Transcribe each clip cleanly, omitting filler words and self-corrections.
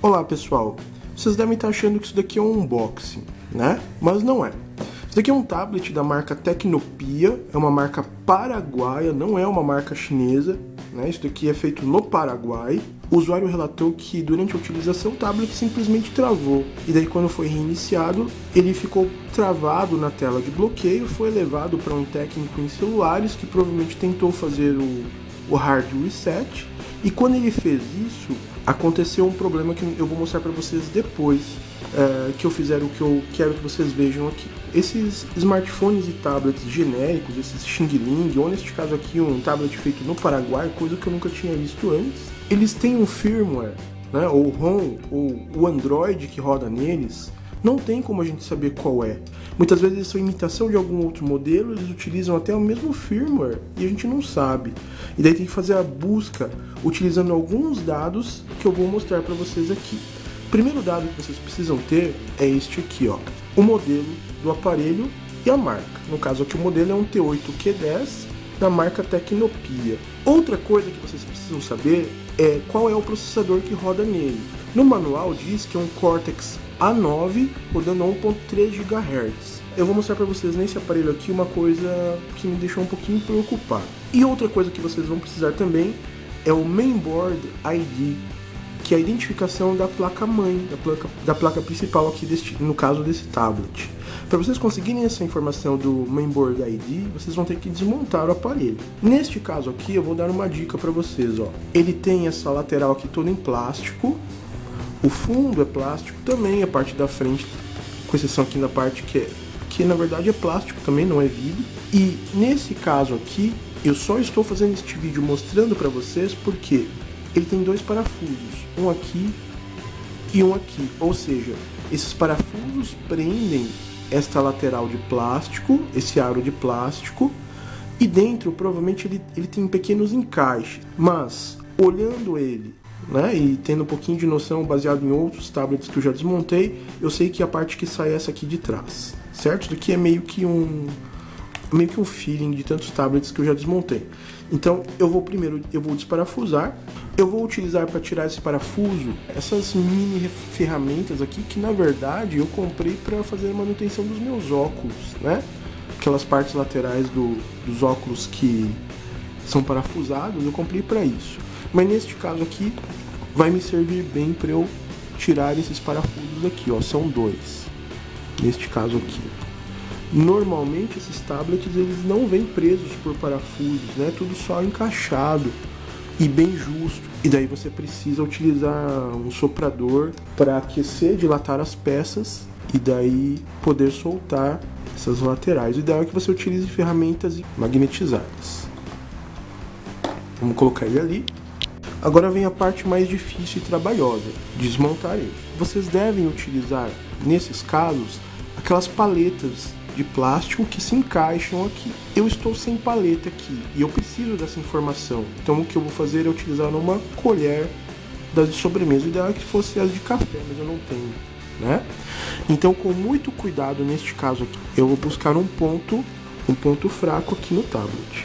Olá pessoal, vocês devem estar achando que isso daqui é um unboxing, né? Mas não é. Isso daqui é um tablet da marca Tecnopia, é uma marca paraguaia, não é uma marca chinesa, né? Isso daqui é feito no Paraguai. O usuário relatou que durante a utilização o tablet simplesmente travou, e daí quando foi reiniciado, ele ficou travado na tela de bloqueio, foi levado para um técnico em celulares que provavelmente tentou fazer o hard reset, e quando ele fez isso, aconteceu um problema que eu vou mostrar para vocês depois que eu fizer o que eu quero que vocês vejam aqui. Esses smartphones e tablets genéricos, esses Xing Ling, ou neste caso aqui um tablet feito no Paraguai, coisa que eu nunca tinha visto antes, eles têm um firmware, né, ou ROM, ou o Android que roda neles, não tem como a gente saber qual é. Muitas vezes eles são imitação de algum outro modelo, eles utilizam até o mesmo firmware e a gente não sabe. E daí tem que fazer a busca utilizando alguns dados que eu vou mostrar para vocês aqui. O primeiro dado que vocês precisam ter é este aqui, ó, o modelo do aparelho e a marca. No caso aqui o modelo é um T8Q10 da marca Tecnopia. Outra coisa que vocês precisam saber é qual é o processador que roda nele. No manual diz que é um Cortex A9 rodando a 1.3 GHz. Eu vou mostrar para vocês nesse aparelho aqui uma coisa que me deixou um pouquinho preocupado. E outra coisa que vocês vão precisar também é o Mainboard ID, que é a identificação da placa-mãe, da placa principal aqui, no caso desse tablet. Para vocês conseguirem essa informação do Mainboard ID, vocês vão ter que desmontar o aparelho. Neste caso aqui, eu vou dar uma dica para vocês, ó. Ele tem essa lateral aqui toda em plástico, o fundo é plástico também, a parte da frente, com exceção aqui da parte que na verdade é plástico também, não é vidro. E nesse caso aqui, eu só estou fazendo este vídeo mostrando para vocês porque ele tem dois parafusos, um aqui e um aqui, ou seja, esses parafusos prendem esta lateral de plástico, esse aro de plástico, e dentro provavelmente ele tem pequenos encaixes, mas olhando ele, né, e tendo um pouquinho de noção baseado em outros tablets que eu já desmontei, eu sei que a parte que sai é essa aqui de trás, certo? Isso daqui é meio que um feeling de tantos tablets que eu já desmontei. Então eu vou desparafusar, eu vou utilizar para tirar esse parafuso essas mini ferramentas aqui que na verdade eu comprei para fazer a manutenção dos meus óculos, né? Aquelas partes laterais dos óculos que são parafusados, eu comprei para isso. Mas neste caso aqui vai me servir bem para eu tirar esses parafusos aqui, ó, são dois. Neste caso aqui. Normalmente esses tablets eles não vêm presos por parafusos, né? Tudo só encaixado e bem justo. E daí você precisa utilizar um soprador para aquecer, dilatar as peças e daí poder soltar essas laterais. O ideal é que você utilize ferramentas magnetizadas. Vamos colocar ele ali. Agora vem a parte mais difícil e trabalhosa, desmontar ele. Vocês devem utilizar, nesses casos, aquelas paletas de plástico que se encaixam aqui. Eu estou sem paleta aqui e eu preciso dessa informação. Então o que eu vou fazer é utilizar uma colher das de sobremesa. O ideal é que fosse as de café, mas eu não tenho, né? Então com muito cuidado neste caso aqui, eu vou buscar um ponto fraco aqui no tablet.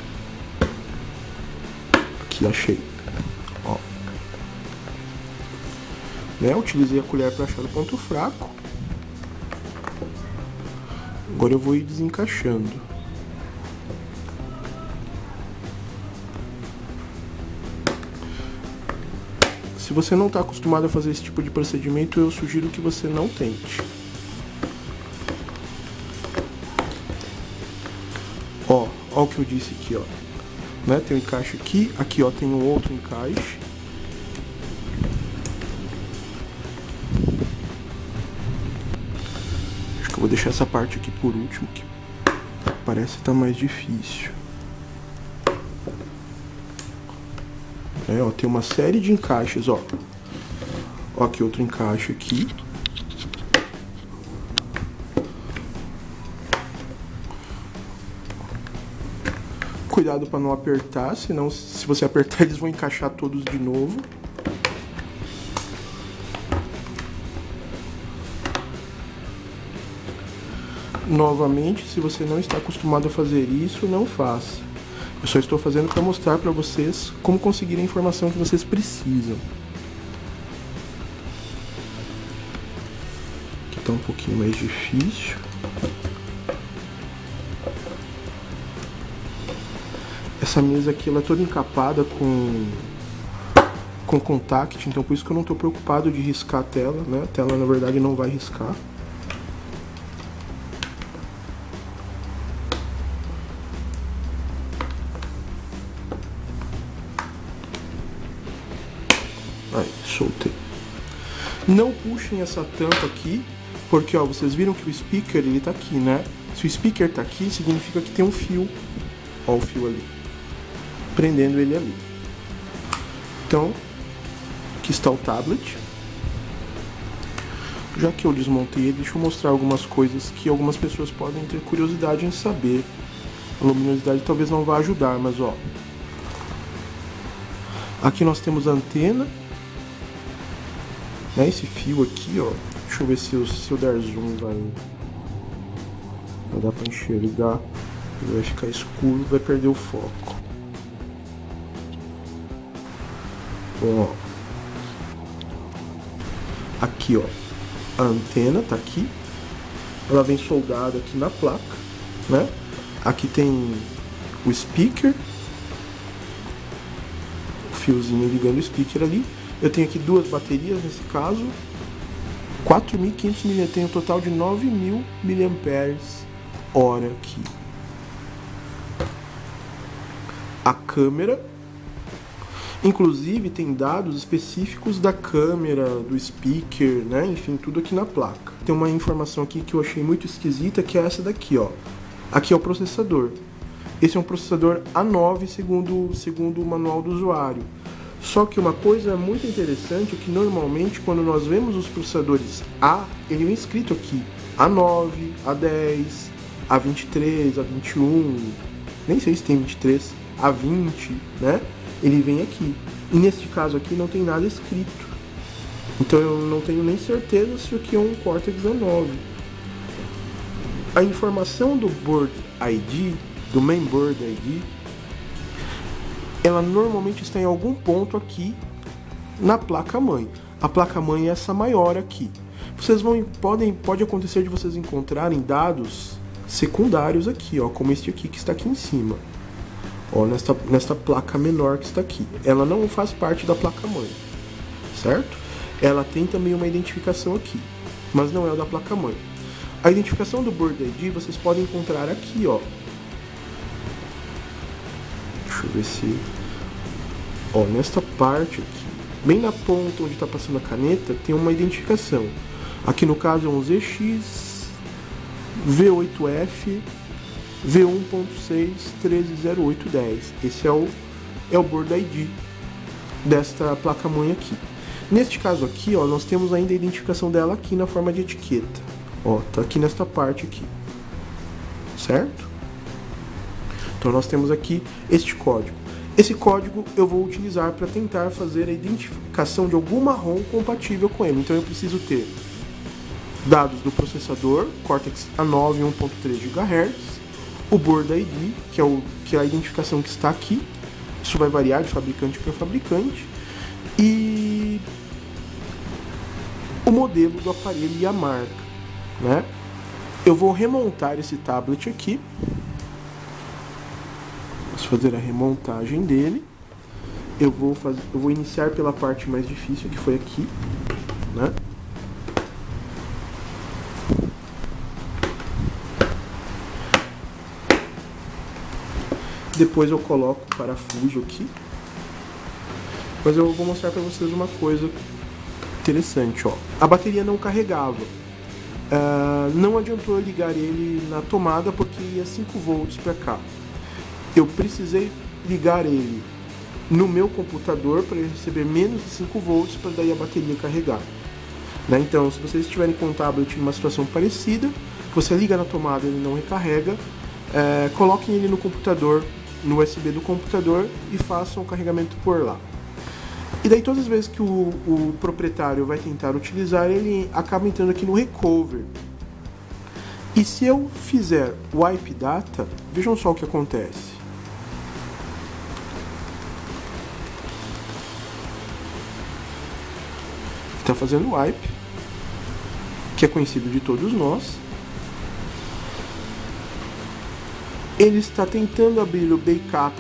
Aqui achei. Ó. Né? Utilizei a colher para achar o ponto fraco. Agora eu vou ir desencaixando. Se você não está acostumado a fazer esse tipo de procedimento, eu sugiro que você não tente. Ó o que eu disse aqui, ó. Né? Tem um encaixe aqui, aqui ó tem um outro encaixe. Eu vou deixar essa parte aqui por último, que parece estar mais difícil. Ó, tem uma série de encaixes, ó. Ó, aqui outro encaixe aqui. Cuidado para não apertar, senão se você apertar eles vão encaixar todos de novo. Novamente, se você não está acostumado a fazer isso, não faça. Eu só estou fazendo para mostrar para vocês como conseguir a informação que vocês precisam. tá um pouquinho mais difícil. Essa mesa aqui ela é toda encapada com contact, então por isso que eu não estou preocupado de riscar a tela, né? A tela na verdade não vai riscar. Aí, soltei. Não puxem essa tampa aqui, porque ó, vocês viram que o speaker ele tá aqui, né? Se o speaker tá aqui, significa que tem um fio, ó o fio ali, prendendo ele ali. Então, aqui está o tablet. Já que eu desmontei ele, deixa eu mostrar algumas coisas que algumas pessoas podem ter curiosidade em saber. A luminosidade talvez não vá ajudar, mas ó, aqui nós temos a antena, né? Esse fio aqui, ó, deixa eu ver se eu der zoom vai dar para enxergar. Vai ficar escuro, vai perder o foco. Ó, aqui ó, a antena tá aqui, ela vem soldada aqui na placa, né? Aqui tem o speaker, o fiozinho ligando o speaker ali. Eu tenho aqui duas baterias nesse caso, 4.500 mAh, tem um total de 9.000 mAh aqui. A câmera, inclusive tem dados específicos da câmera, do speaker, né? Enfim, tudo aqui na placa. Tem uma informação aqui que eu achei muito esquisita, que é essa daqui, ó. Aqui é o processador. Esse é um processador A9 segundo o manual do usuário. Só que uma coisa muito interessante é que normalmente quando nós vemos os processadores A, ele é escrito aqui A9, A10, A23, A21, nem sei se tem 23, A20, né? Ele vem aqui. E neste caso aqui não tem nada escrito. Então eu não tenho nem certeza se aqui é um Cortex A9. A informação do Board ID, do Main Board ID, ela normalmente está em algum ponto aqui na placa-mãe. A placa-mãe é essa maior aqui. Vocês pode acontecer de vocês encontrarem dados secundários aqui, ó, como este aqui que está aqui em cima. Ó, nesta placa menor que está aqui. Ela não faz parte da placa-mãe, certo? Ela tem também uma identificação aqui, mas não é o da placa-mãe. A identificação do Board ID vocês podem encontrar aqui, ó. Deixa eu ver se... Ó, nesta parte aqui, bem na ponta onde está passando a caneta, tem uma identificação. Aqui no caso é um ZX V8F V1.6 130810. Esse é o Board ID desta placa-mãe aqui. Neste caso aqui, ó, nós temos ainda a identificação dela aqui na forma de etiqueta. Ó, tá aqui nesta parte aqui, certo? Então nós temos aqui este código. Esse código eu vou utilizar para tentar fazer a identificação de alguma ROM compatível com ele. Então eu preciso ter dados do processador Cortex A9 1.3 GHz, o Board ID, que é a identificação que está aqui. Isso vai variar de fabricante para fabricante. E o modelo do aparelho e a marca, né? Eu vou remontar esse tablet aqui. Vamos fazer a remontagem dele. Eu vou iniciar pela parte mais difícil, que foi aqui, né? Depois eu coloco o parafuso aqui. Mas eu vou mostrar para vocês uma coisa interessante, ó. A bateria não carregava. Não adiantou eu ligar ele na tomada porque ia 5 volts para cá. Eu precisei ligar ele no meu computador para ele receber menos de 5 volts para daí a bateria carregar, né? Então, se vocês estiverem com um tablet numa situação parecida, você liga na tomada e ele não recarrega, coloquem ele no computador, no USB do computador e façam o carregamento por lá. E daí todas as vezes que o proprietário vai tentar utilizar, ele acaba entrando aqui no recover. E se eu fizer wipe data, vejam só o que acontece. Está fazendo wipe. que é conhecido de todos nós. Ele está tentando abrir o backup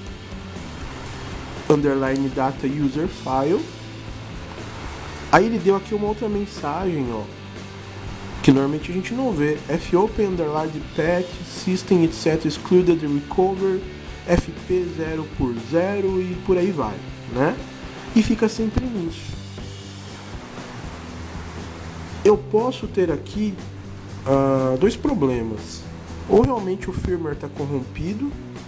underline data user file. Aí ele deu aqui uma outra mensagem, ó, que normalmente a gente não vê. fopen underline path system etc excluded recover fp 0 por 0 e por aí vai, né? E fica sempre nisso. Eu posso ter aqui dois problemas. Ou realmente o firmware está corrompido,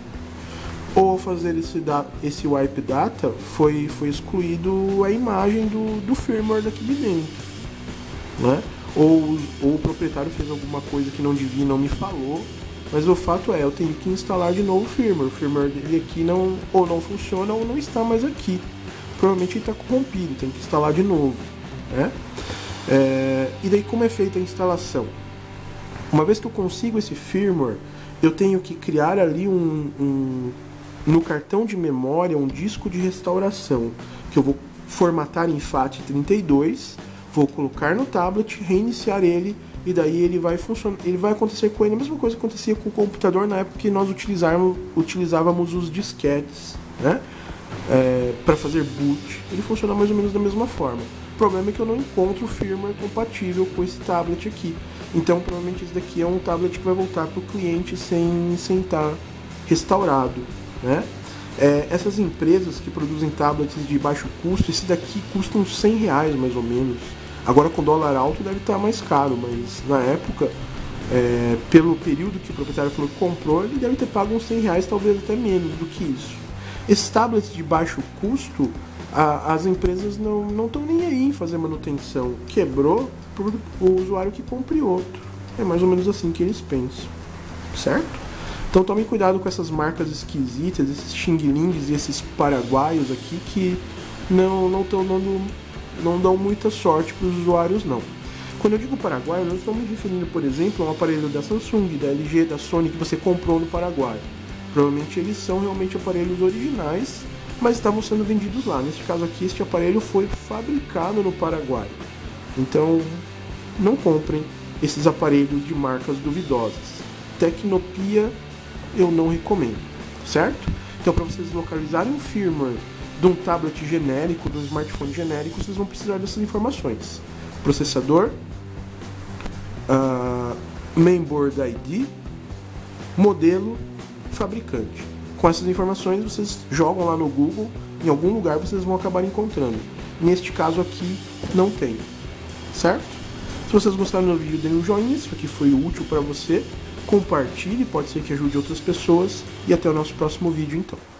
ou ao fazer esse wipe data foi excluído a imagem do firmware daqui de dentro, né? Ou o proprietário fez alguma coisa que não devia e não me falou, mas o fato é, eu tenho que instalar de novo o firmware dele aqui ou não funciona ou não está mais aqui. Provavelmente ele está corrompido, tem que instalar de novo, né? E daí como é feita a instalação? Uma vez que eu consigo esse firmware, eu tenho que criar ali no cartão de memória um disco de restauração, que eu vou formatar em FAT32, vou colocar no tablet, reiniciar ele, e daí ele vai funcionar. Ele vai acontecer com ele a mesma coisa que acontecia com o computador na época que nós utilizávamos os disquetes, né? Para fazer boot. Ele funciona mais ou menos da mesma forma. O problema é que eu não encontro o firmware compatível com esse tablet aqui. Então provavelmente esse daqui é um tablet que vai voltar para o cliente sem estar restaurado, né? Essas empresas que produzem tablets de baixo custo, esse daqui custa uns R$100 mais ou menos. Agora com dólar alto deve estar mais caro, mas na época, pelo período que o proprietário falou que comprou, ele deve ter pago uns R$100, talvez até menos do que isso. Esses tablets de baixo custo, as empresas não estão nem aí em fazer manutenção. Quebrou, o usuário que compre outro. É mais ou menos assim que eles pensam, certo? Então tomem cuidado com essas marcas esquisitas, esses xing-lings e esses paraguaios aqui que não dão muita sorte para os usuários, não. Quando eu digo paraguaio, eu não estou me referindo, por exemplo, a um aparelho da Samsung, da LG, da Sony que você comprou no Paraguai. Provavelmente eles são realmente aparelhos originais, mas estavam sendo vendidos lá. Neste caso aqui, este aparelho foi fabricado no Paraguai. Então, não comprem esses aparelhos de marcas duvidosas. Tecnopia eu não recomendo, certo? Então, para vocês localizarem o firmware de um tablet genérico, de um smartphone genérico, vocês vão precisar dessas informações: processador, mainboard ID, modelo, fabricante. Com essas informações vocês jogam lá no Google, em algum lugar vocês vão acabar encontrando. Neste caso aqui não tem, certo? Se vocês gostaram do vídeo, deem um joinha, se aqui foi útil para você, compartilhe, pode ser que ajude outras pessoas, e até o nosso próximo vídeo então.